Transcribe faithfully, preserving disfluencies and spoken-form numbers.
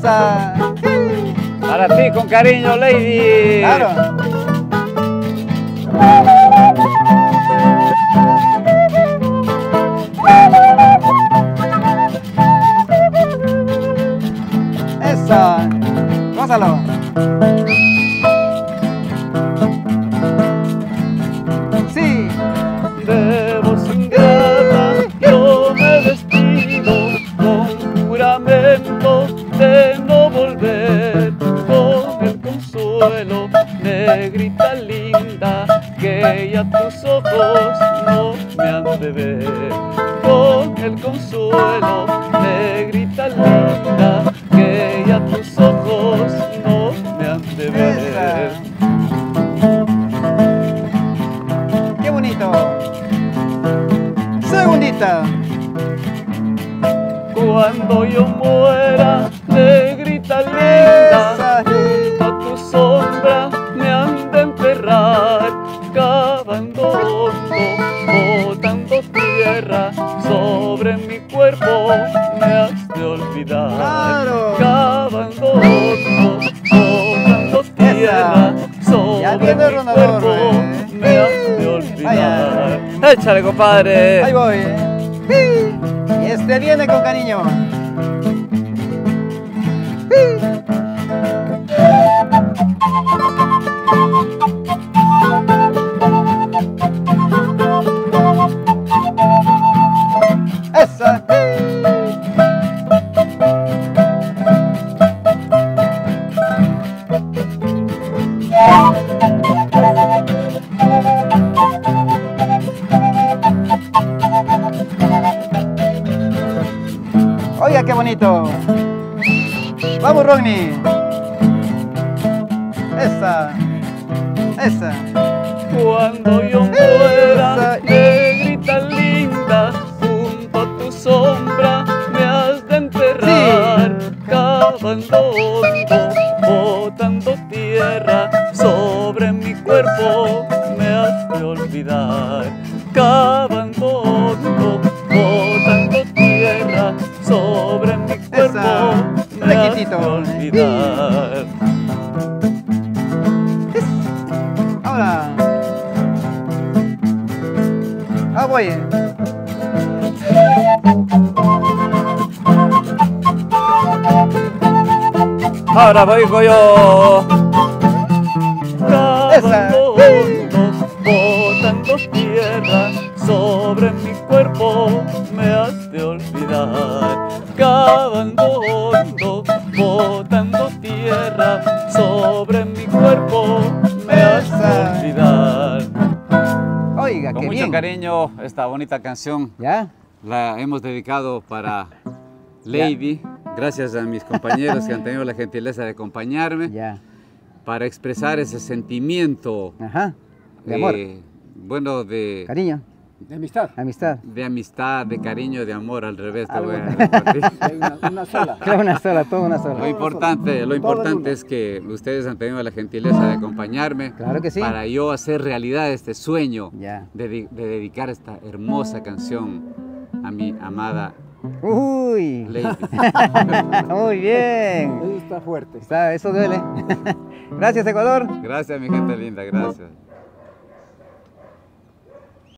Esa. Para ti con cariño, Lady. Claro. Esa. Gózalo. Sí. De voz ingrata yo me despido con juramento de no volver, con el consuelo, negrita linda, que ya tus ojos no me han de ver. Con el consuelo, negrita linda, que ya tus ojos no me han de ver. Qué bonito. Segundita. Cuando yo muera, negrita linda, Esa. junto a tu sombra me han de enterrar, cavando hondo, botando tierra sobre mi cuerpo, me has de olvidar. Claro. Cavando hondo, botando tierra Ya sobre viene el mi rondador, cuerpo, eh. me has de olvidar. Échale, compadre. Ahí voy. Y este viene con cariño. Esa. Oiga, qué bonito. Vamos, Rodney. Esa. Esa. Cuando yo muera, negrita linda, junto a tu sombra me has de enterrar, cavando hondo, botando tierra sobre mi cuerpo, me has de olvidar. Cavando hondo, botando tierra sobre mi cuerpo, Esa. me has de Requisito. olvidar. Ahora. Ah, voy. Ahora voy yo. Esa. Cavando hondo, botando tierra sobre mi cuerpo, me has de olvidar. Cavando hondo, botando tierra sobre mi cuerpo, me has de olvidar. Oiga, Con qué mucho bien. cariño, esta bonita canción ¿Ya? la hemos dedicado para Lady. Gracias a mis compañeros que han tenido la gentileza de acompañarme Ya. para expresar ese sentimiento Ajá. De amor. eh, bueno, de, Cariño. De amistad. Amistad. de amistad, de cariño, de amor, al revés. Te Algo. voy a repartir. Hay una, una sola. Creo una sola, toda una sola. Lo importante, lo Todo en importante uno. es que ustedes han tenido la gentileza de acompañarme Claro que sí. para yo hacer realidad este sueño Ya. de, de- de dedicar esta hermosa canción a mi amada Uy. Lady. Muy bien. Eso está fuerte. Está, eso duele. Gracias, Ecuador. Gracias, mi gente linda, gracias.